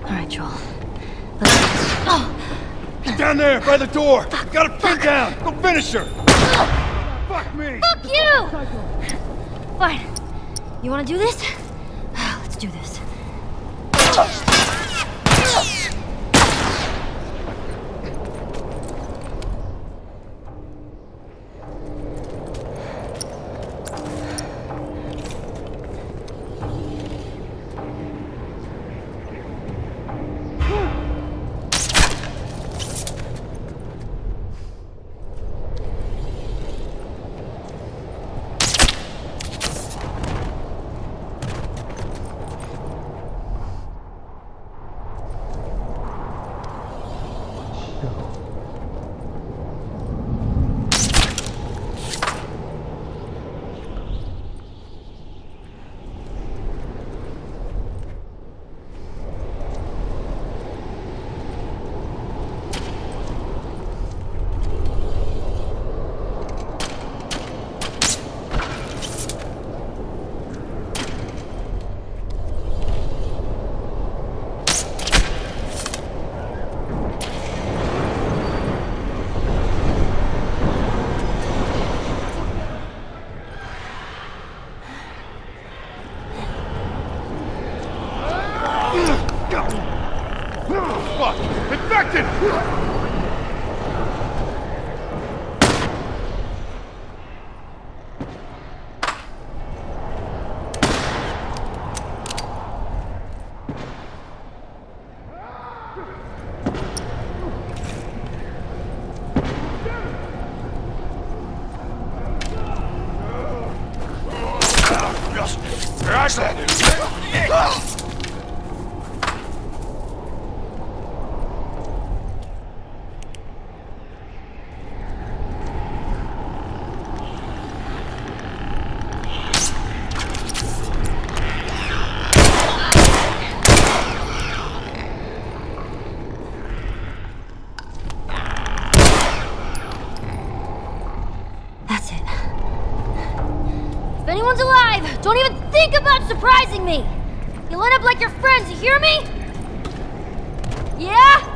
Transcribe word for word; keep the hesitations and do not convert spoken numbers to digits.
Alright, Joel. Let's... Oh! She's down there, by the door! Fuck. Gotta pin down! Go finish her! Fuck me! Fuck you! Fine. You wanna do this? Let's do this. Fuck! Infected! That's it. If anyone's alive, don't even think about surprising me! You'll end up like your friends, you hear me? Yeah?